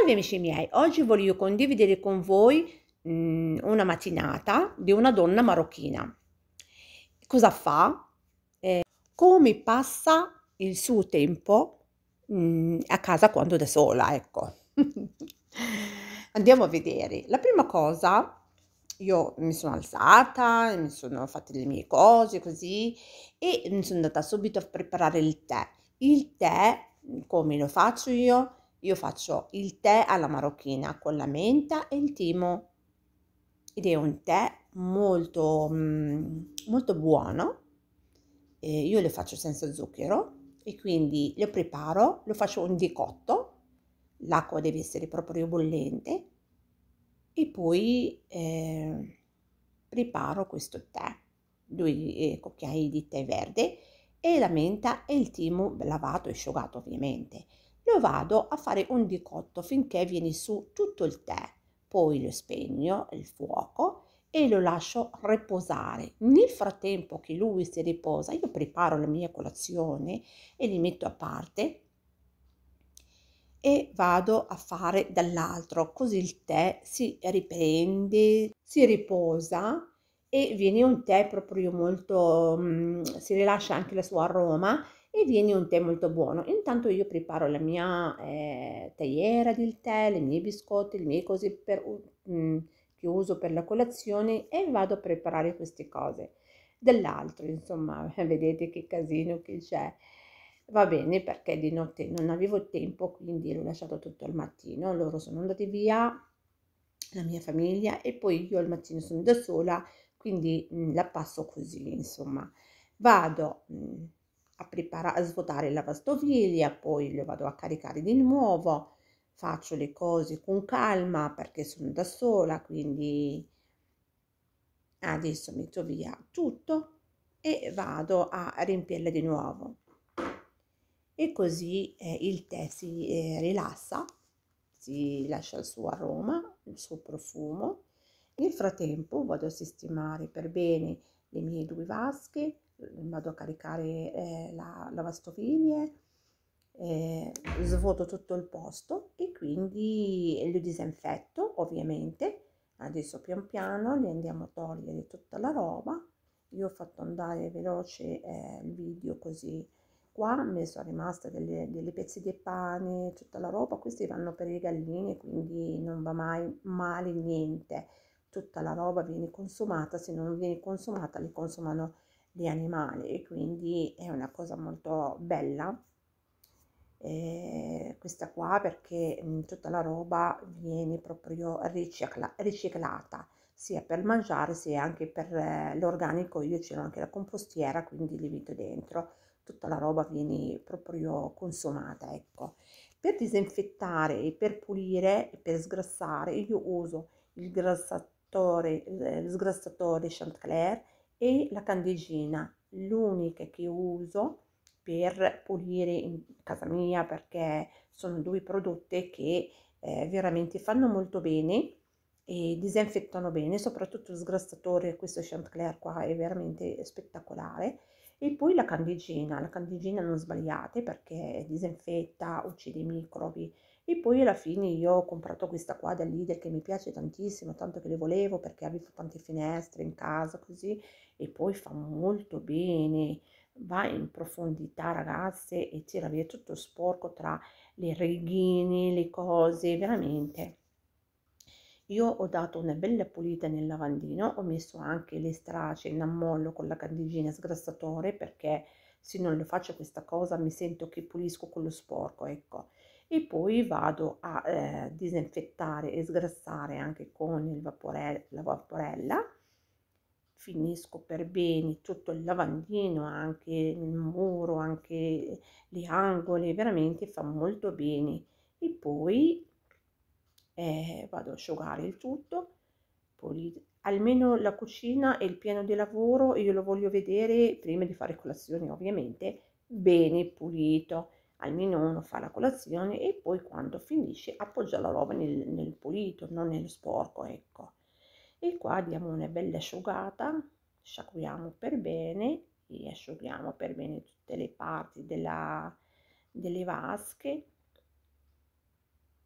Salve amici miei, oggi voglio condividere con voi una mattinata di una donna marocchina. Cosa fa? Come passa il suo tempo a casa quando è da sola, ecco. Andiamo a vedere. La prima cosa, io mi sono alzata, mi sono fatte le mie cose così e sono andata subito a preparare il tè. Il tè, come lo faccio io? Io faccio il tè alla marocchina con la menta e il timo ed è un tè molto buono. Io lo faccio senza zucchero e quindi lo preparo, lo faccio un decotto, l'acqua deve essere proprio bollente e poi preparo questo tè, 2 cucchiai di tè verde e la menta e il timo lavato e asciugato ovviamente. Lo vado a fare un decotto finché viene su tutto il tè, poi lo spegno il fuoco e lo lascio riposare. Nel frattempo che lui si riposa, io preparo la mia colazione e li metto a parte e vado a fare dall'altro, così il tè si riprende, si riposa e viene un tè proprio molto, si rilascia anche la sua aroma e viene un tè molto buono. Intanto io preparo la mia teiera del tè, le mie biscotti, le mie cose che uso per la colazione e vado a preparare queste cose. Dall'altro, insomma, vedete che casino che c'è. Va bene perché di notte non avevo tempo, quindi l'ho lasciato tutto al mattino. Loro sono andati via, la mia famiglia, e poi io al mattino sono da sola, quindi la passo così, insomma. Vado a preparare, a svuotare la lavastoviglie, poi lo vado a caricare di nuovo, faccio le cose con calma perché sono da sola, quindi adesso metto via tutto e vado a riempirla di nuovo e così il tè si rilassa, si lascia il suo aroma, il suo profumo. Nel frattempo vado a sistemare per bene le mie 2 vasche, vado a caricare la lavastoviglie, svuoto tutto il posto e quindi lo disinfetto ovviamente. Adesso pian piano le andiamo a togliere tutta la roba. Io ho fatto andare veloce il video così. Qua mi sono rimaste delle pezzi di pane, tutta la roba, questi vanno per le galline, quindi non va mai male niente. Tutta la roba viene consumata, se non viene consumata li consumano gli animali e quindi è una cosa molto bella questa qua perché tutta la roba viene proprio riciclata sia per mangiare sia anche per l'organico. Io c'ero anche la compostiera, quindi li metto dentro, tutta la roba viene proprio consumata, ecco. Per disinfettare e per pulire e per sgrassare io uso il sgrassatore Chanticleer e la candeggina, l'unica che uso per pulire in casa mia perché sono 2 prodotti che veramente fanno molto bene e disinfettano bene, soprattutto il sgrassatore, questo Chanticleer qua è veramente spettacolare. E poi la candeggina non sbagliate perché disinfetta, uccide i microbi. E poi alla fine io ho comprato questa qua da Lidl che mi piace tantissimo, tanto che le volevo perché avevo tante finestre in casa così e poi fa molto bene, va in profondità ragazze e tira via tutto sporco tra le righine, le cose, veramente. Io ho dato una bella pulita nel lavandino, ho messo anche le strace in ammollo con la candeggina sgrassatore perché se non lo faccio questa cosa mi sento che pulisco con lo sporco, ecco. E poi vado a disinfettare e sgrassare anche con la vaporella. Finisco per bene tutto il lavandino, anche il muro, anche gli angoli, veramente fa molto bene. E poi vado ad asciugare il tutto, poi almeno la cucina e il piano di lavoro io lo voglio vedere prima di fare colazione ovviamente bene pulito, almeno uno fa la colazione e poi quando finisce appoggia la roba nel pulito, non nello sporco, ecco. E qua diamo una bella asciugata, sciacquiamo per bene e asciughiamo per bene tutte le parti delle vasche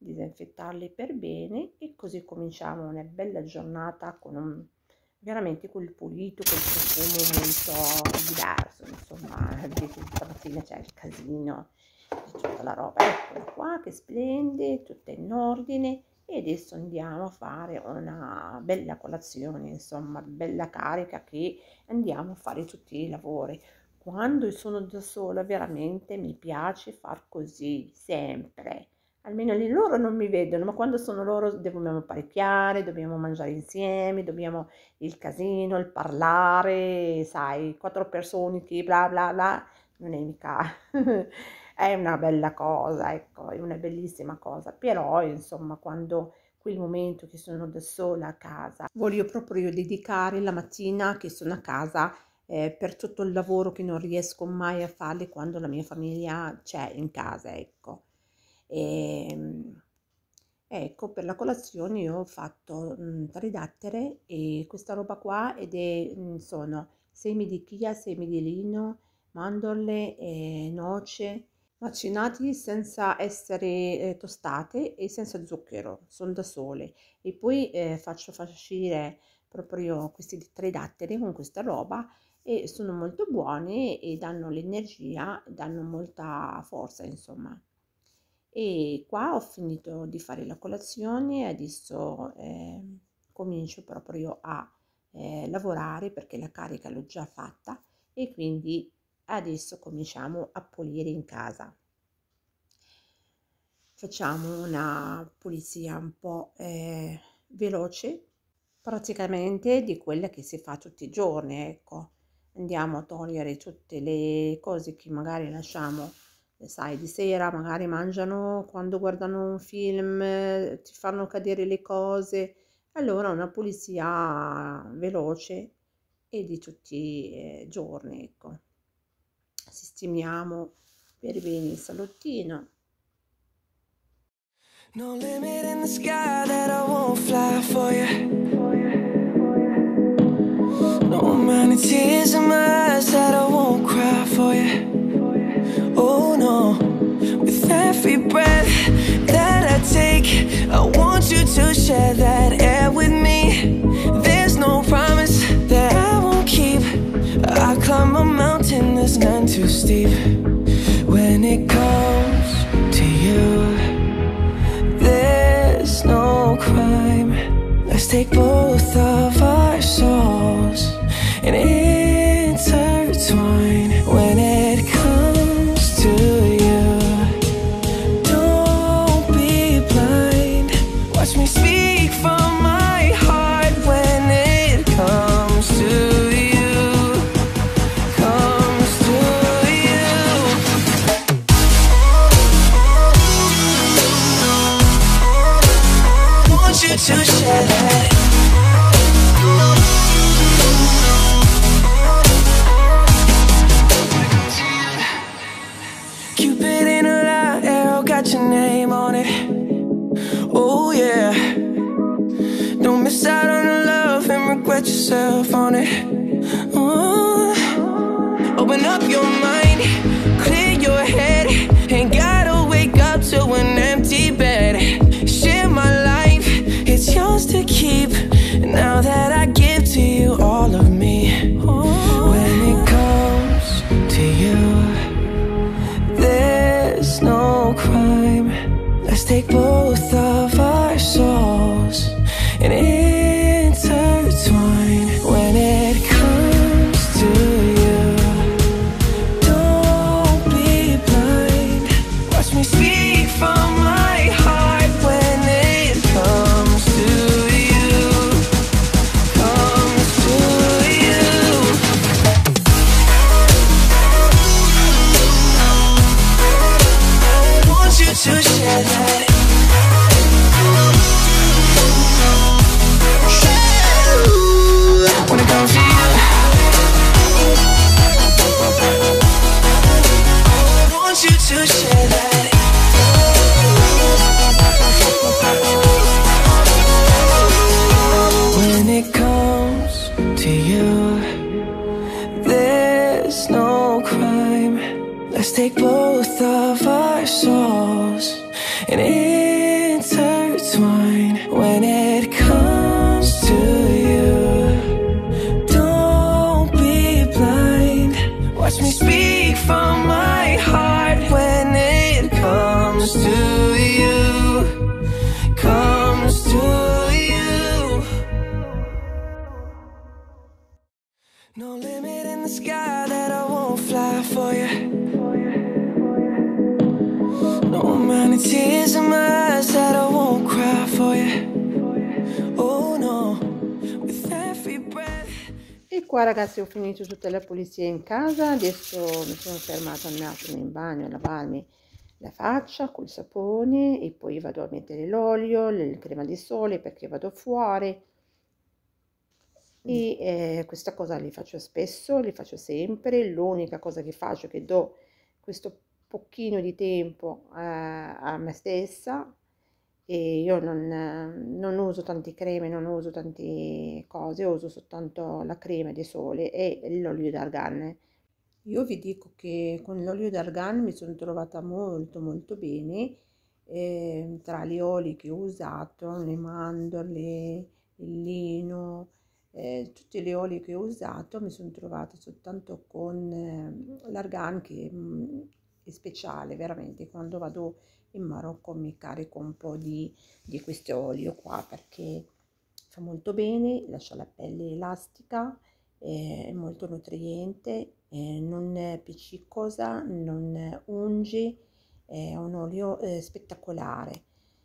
disinfettarli per bene e così cominciamo una bella giornata con veramente quel pulito, quel profumo molto diverso, insomma, vedete stamattina c'è il casino di tutta la roba, eccola qua che splende, tutta in ordine e adesso andiamo a fare una bella colazione, insomma, bella carica che andiamo a fare tutti i lavori. Quando sono da sola veramente mi piace far così, sempre. Almeno lì loro non mi vedono, ma quando sono loro dobbiamo apparecchiare, dobbiamo mangiare insieme, dobbiamo il casino, il parlare, sai, quattro persone che bla bla bla, non è mica, è una bella cosa, ecco, è una bellissima cosa, però insomma quando quel momento che sono da sola a casa, voglio proprio dedicare la mattina che sono a casa per tutto il lavoro che non riesco mai a fare quando la mia famiglia c'è in casa, ecco. E, ecco, per la colazione io ho fatto 3 dattere e questa roba qua ed è, sono semi di chia, semi di lino, mandorle e noce macinati senza essere tostate e senza zucchero, sono da sole. E poi faccio farcire proprio questi 3 datteri con questa roba e sono molto buone e danno l'energia, danno molta forza, insomma. E qua ho finito di fare la colazione, adesso comincio proprio a lavorare perché la carica l'ho già fatta e quindi adesso cominciamo a pulire in casa. Facciamo una pulizia un po' veloce, praticamente di quella che si fa tutti i giorni, ecco. Andiamo a togliere tutte le cose che magari lasciamo, sai, di sera, magari mangiano quando guardano un film, ti fanno cadere le cose. Allora una pulizia veloce e di tutti i giorni, ecco. Sistemiamo per bene il salottino. No limit in the sky that I won't fly for you. No amount of tears in my eyes that I won't cry for you. Oh no, with every breath that I take, I want you to share that air with me. There's no promise that I won't keep. I climb a mountain that's none too steep. When it comes to you, there's no crime. Let's take both of our souls and intertwine. When it comes to you, don't be blind. Watch me speak from my heart. When it comes to you, comes to you. Want you to share that. Cupid in a light arrow got your name on it. Oh yeah. Don't miss out on the love and regret yourself on it. Open up your mind, clear your head. Ain't gotta wake up to an empty bed. Share my life, it's yours to keep. Now that I give to you all of me. When it comes to you, there's no crime. Let's take both of our souls and intertwine. When it comes to you, don't qua ragazzi ho finito tutte le pulizie in casa, adesso mi sono fermata un attimo in bagno a lavarmi la faccia col sapone e poi vado a mettere l'olio, il crema di sole perché vado fuori. E questa cosa li faccio spesso, li faccio sempre. L'unica cosa che faccio è che do questo pochino di tempo a me stessa, e io non uso tanti creme, non uso tante cose, uso soltanto la crema di sole e l'olio d'argan. Io vi dico che con l'olio d'argan mi sono trovata molto bene, tra gli oli che ho usato, le mandorle, il lino, tutti gli oli che ho usato mi sono trovata soltanto con l'argan che è speciale, veramente. Quando vado in Marocco mi carico un po' di questo olio qua perché fa molto bene, lascia la pelle elastica, è molto nutriente, non appiccicosa, non unge, è un olio spettacolare.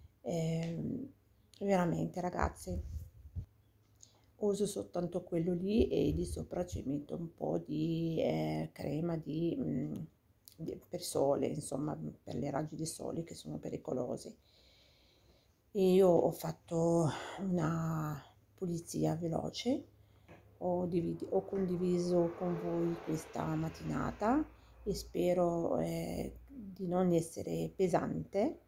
Veramente ragazzi, uso soltanto quello lì e di sopra ci metto un po' di crema per sole, insomma per le raggi di sole che sono pericolose. E io ho fatto una pulizia veloce, ho condiviso con voi questa mattinata e spero di non essere pesante.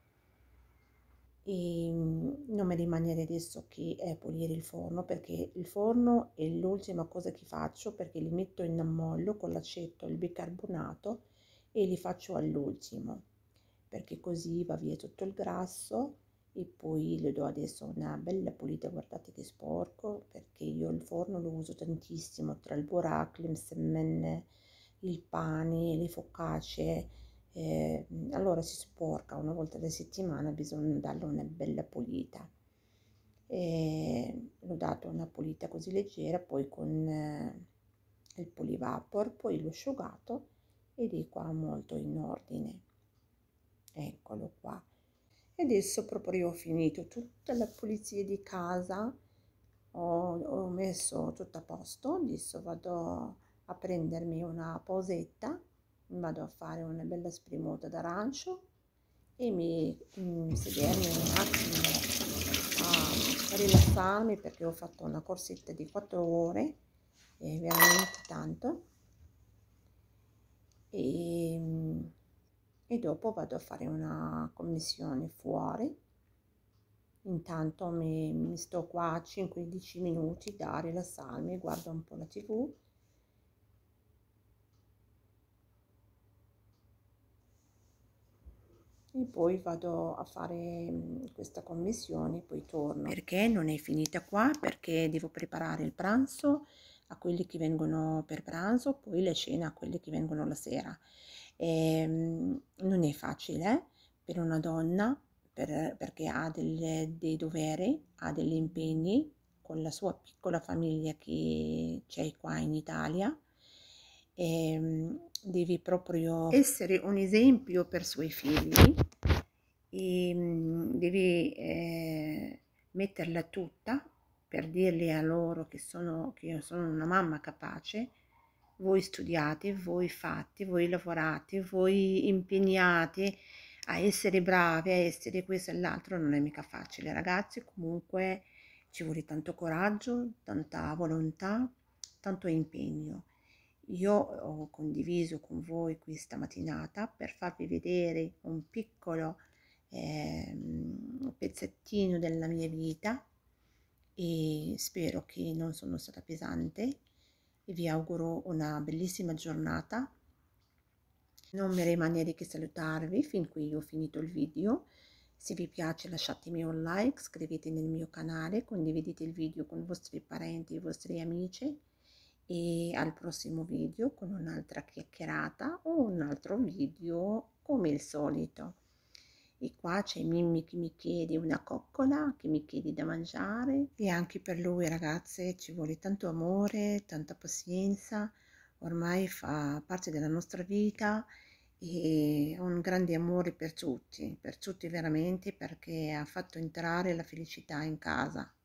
E non mi rimanere adesso che pulire il forno, perché il forno è l'ultima cosa che faccio, perché li metto in ammollo con l'aceto e il bicarbonato e li faccio all'ultimo, perché così va via tutto il grasso. E poi le do adesso una bella pulita. Guardate che sporco, perché io il forno lo uso tantissimo tra il burak, il msemen, il pane, le focacce, allora si sporca una volta alla settimana, bisogna darle una bella pulita. L'ho dato una pulita così leggera, poi con il polivapor, poi l'ho asciugato ed è qua molto in ordine. Eccolo qua. E adesso proprio ho finito tutta la pulizia di casa, ho messo tutto a posto, adesso vado a prendermi una pausetta, vado a fare una bella spremuta d'arancio e sedermi un attimo a rilassarmi, perché ho fatto una corsetta di 4 ore, è veramente tanto. E dopo vado a fare una commissione fuori. Intanto mi sto qua 5-10 minuti da rilassarmi, guardo un po' la TV. E poi vado a fare questa commissione, poi torno. Perché non è finita qua? Perché devo preparare il pranzo a quelli che vengono per pranzo, poi la cena a quelli che vengono la sera. Non è facile per una donna, perché ha dei doveri, ha degli impegni con la sua piccola famiglia che c'è qua in Italia. Devi proprio essere un esempio per i suoi figli e devi metterla tutta per dirgli a loro che io sono una mamma capace. Voi studiate, voi fate, voi lavorate, voi impegnate a essere bravi, a essere questo e l'altro. Non è mica facile ragazzi, comunque ci vuole tanto coraggio, tanta volontà, tanto impegno. Io ho condiviso con voi questa mattinata per farvi vedere un piccolo pezzettino della mia vita, e spero che non sono stata pesante e vi auguro una bellissima giornata. Non mi rimane che salutarvi fin qui ho finito il video. Se vi piace lasciatemi un like, iscrivetevi nel mio canale, condividete il video con i vostri parenti e i vostri amici, e al prossimo video con un'altra chiacchierata o un altro video come il solito. E qua c'è Mimmi che mi chiede una coccola, che mi chiede da mangiare, e anche per lui ragazze ci vuole tanto amore, tanta pazienza, ormai fa parte della nostra vita e un grande amore per tutti veramente, perché ha fatto entrare la felicità in casa.